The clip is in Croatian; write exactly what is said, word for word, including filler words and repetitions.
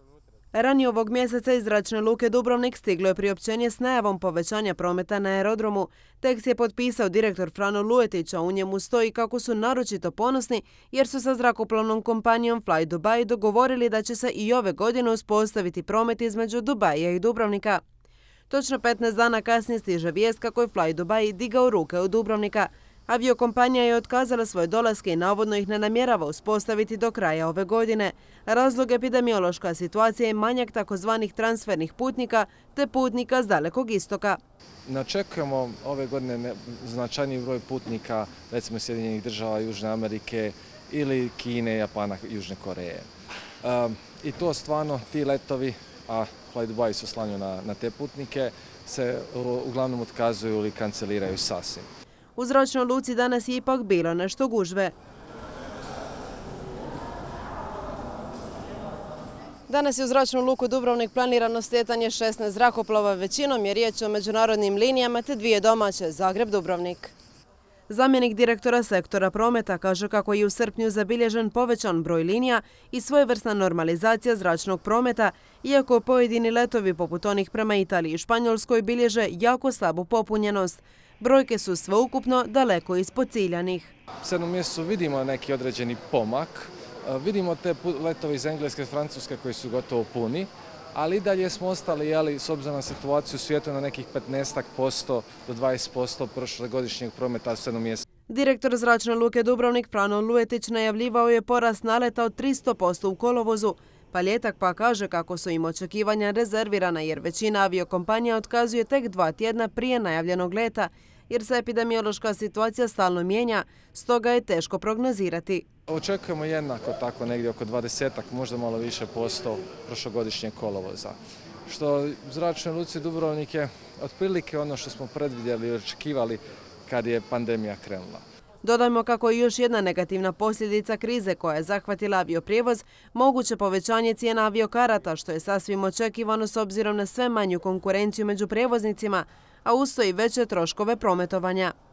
Ranije ovog mjeseca iz Zračne luke Dubrovnik stiglo je priopćenje s najavom povećanja prometa na aerodromu. Tekst je potpisao direktor Frano Luetić, a u njemu stoji kako su naročito ponosni jer su sa zrakoplovnom kompanijom Fly Dubai dogovorili da će se i ove godine uspostaviti promet između Dubaija i Dubrovnika. Točno petnaest dana kasnije stiže vijest kako je Fly Dubai digao ruke od Dubrovnika. Aviokompanija je otkazala svoje dolaske i navodno ih ne namjerava uspostaviti do kraja ove godine. Razlog epidemiološka situacija je manjak takozvanih transfernih putnika te putnika s Dalekog istoka. Ne očekujemo ove godine značajniji broj putnika, recimo Sjedinjenih država, Južne Amerike ili Kine, Japana, Južne Koreje. I to stvarno, ti letovi, a Fly Dubai se oslanjaju na, na te putnike, se uglavnom otkazuju ili kanceliraju sasvim. U zračnoj luci danas je ipak bilo nešto gužve. Danas je u zračnu luku Dubrovnik planirano slijetanje šesnaest zrakoplova, većinom je riječ o međunarodnim linijama te dvije domaće, Zagreb-Dubrovnik. Zamjenik direktora sektora prometa kaže kako je u srpnju zabilježen povećan broj linija i svojevrsna normalizacija zračnog prometa, iako pojedini letovi poput onih prema Italiji i Španjolskoj bilježe jako slabu popunjenost. Brojke su sveukupno daleko ispod ciljanih. U sedmom mjesecu vidimo neki određeni pomak, vidimo te letove iz Engleske i Francuske koji su gotovo puni, ali i dalje smo ostali, jeli, s obzirom na situaciju u svijetu, na nekih petnaest posto do dvadeset posto prošlogodišnjeg prometa u sedmom mjesecu. Direktor Zračne luke Dubrovnik Frano Luetić najavljivao je porast naleta od tristo posto u kolovozu. Paljetak pa kaže kako su im očekivanja rezervirana jer većina aviokompanija otkazuje tek dva tjedna prije najavljenog leta, jer se epidemiološka situacija stalno mijenja, stoga je teško prognozirati. Očekujemo jednako tako negdje oko dvadeset, možda malo više posto prošlogodišnjeg kolovoza. Što u Zračnoj luci Dubrovnik je otprilike ono što smo predvidjeli i očekivali kad je pandemija krenula. Dodajmo kako je još jedna negativna posljedica krize koja je zahvatila avioprijevoz, moguće povećanje cijena aviokarata, što je sasvim očekivano s obzirom na sve manju konkurenciju među prijevoznicima, a uz to i veće troškove prometovanja.